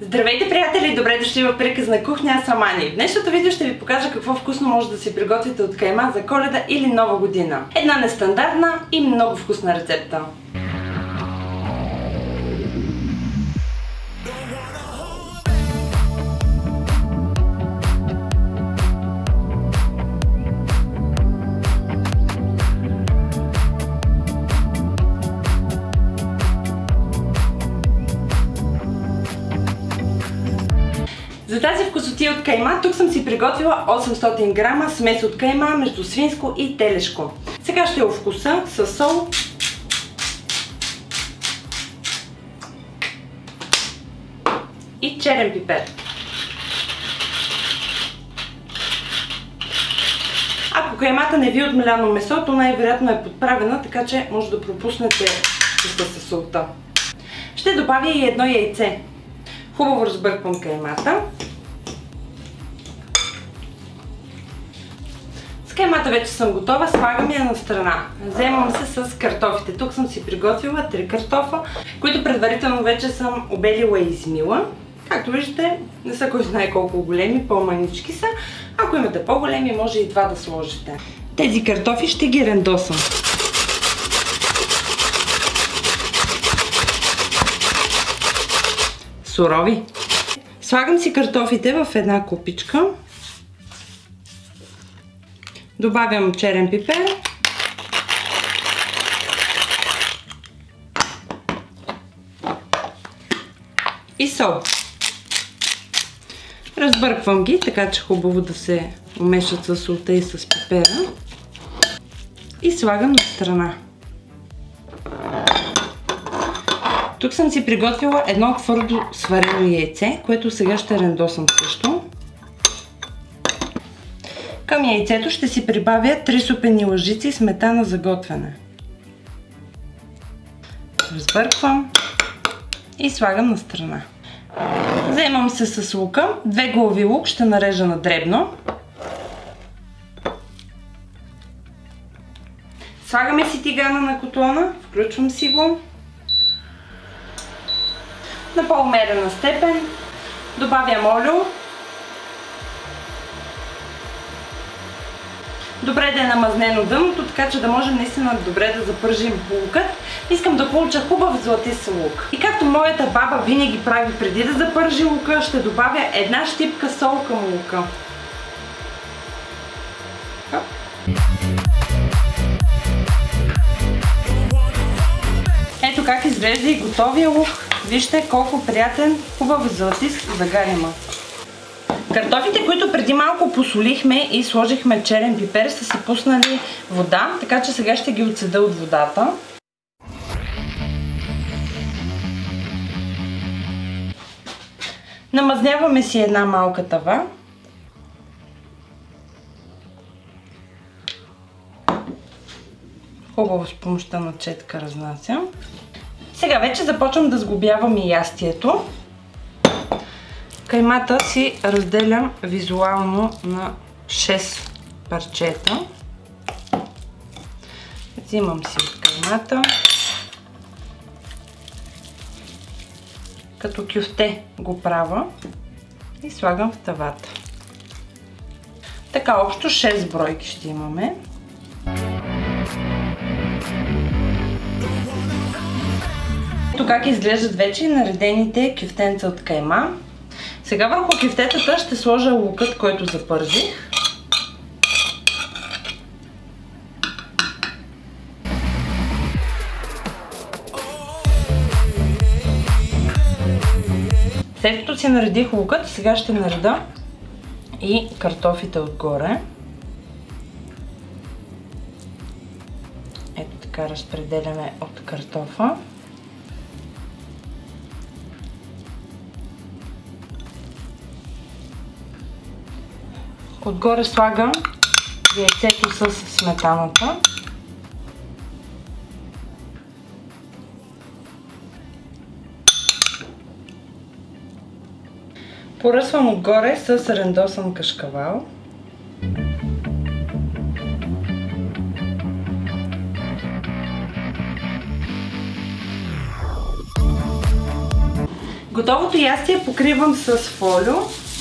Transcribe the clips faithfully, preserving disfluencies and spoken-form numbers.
Здравейте, приятели! Добре дошли в Приказна кухня, аз съм Ани. В днешното видео ще ви покажа какво вкусно може да си приготвите от кайма за Коледа или Нова година. Една нестандартна и много вкусна рецепта. За тази вкусотия от кайма тук съм си приготвила осемстотин грама смес от кайма между свинско и телешко. Сега ще я овкуса със сол, и черен пипер. Ако каймата не ви е отмеляно месо, то най-вероятно е подправена, така че може да пропуснете със солта. Ще добавя и едно яйце. Хубаво разбърквам каймата. С каймата вече съм готова, слагам я на страна. Вземам се с картофите. Тук съм си приготвила три картофа, които предварително вече съм обелила и измила. Както виждате, не са кой знае колко големи, по-манички са. Ако имате по-големи, може и два да сложите. Тези картофи ще ги рендосам. Сурови. Слагам си картофите в една купичка. Добавям черен пипер. И сол. Разбърквам ги, така че хубаво да се умешат с солта и с пипера. И слагам на страна. Тук съм си приготвила едно твърдо сварено яйце, което сега ще рендосам също. Към яйцето ще си прибавя три супени лъжици сметана за готвене. Разбърквам и слагам на страна. Вземам се с лука. Две глави лук ще нарежа на дребно. Слагаме си тигана на котлона, включвам си го. На по-умерена степен добавям олио. Добре да е намазнено дъното, така че да може наистина добре да запържим лукът. Искам да получа хубав златист лук. И както моята баба винаги прави преди да запържи лука, ще добавя една щипка сол към лука. Ето как изглежда и готовия лук. Вижте колко приятен, хубав златист загар има. Картофите, които преди малко посолихме и сложихме черен пипер, са си пуснали вода, така че сега ще ги отседа от водата. Намазняваме си една малка тава. Хубаво с помощта на четка разнасям. Сега вече започвам да сглобявам и ястието. Каймата си разделям визуално на шест парчета. Взимам си от каймата. Като кюфте го правя и слагам в тавата. Така общо шест бройки ще имаме. Ето как изглеждат вече наредените кюфтенца от кайма. Сега върху кюфтетата ще сложа лукът, който запържих. След като си наредих лукът, сега ще нареда и картофите отгоре. Ето така разпределяме от картофа. Отгоре слагам яйцето с сметаната. Поръсвам отгоре с рендосан кашкавал. Готовото ястие покривам с фолио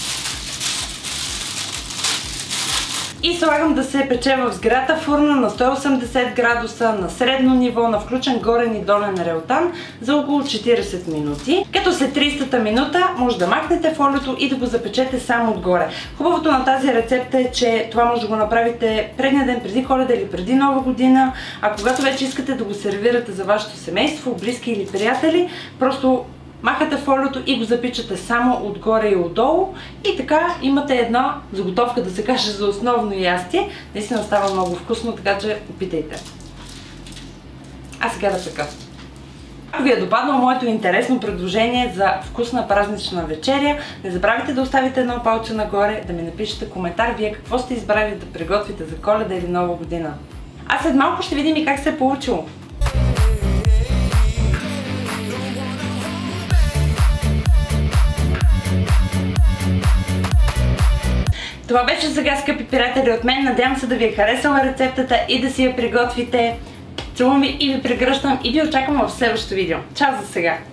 и слагам да се пече в сгрята фурна на сто и осемдесет градуса, на средно ниво, на включен горен и долен реотан за около четиридесет минути. Като след тридесета минута може да махнете фолиото и да го запечете само отгоре. Хубавото на тази рецепта е, че това може да го направите предния ден преди Коледа или преди Нова година, а когато вече искате да го сервирате за вашето семейство, близки или приятели, просто махате фолиото и го запичате само отгоре и отдолу и така имате една заготовка, да се каже, за основно ястие. Наистина става много вкусно, така че опитайте. А сега да пека. Ако ви е допаднало моето интересно предложение за вкусна празнична вечеря, не забравяйте да оставите едно палче нагоре, да ми напишете коментар вие какво сте избрали да приготвите за Коледа или Нова година. А след малко ще видим и как се е получило. Това беше сега, скъпи приятели, от мен. Надявам се да ви е харесала рецептата и да си я приготвите. Целувам ви и ви прегръщам и ви очаквам в следващото видео. Чао за сега!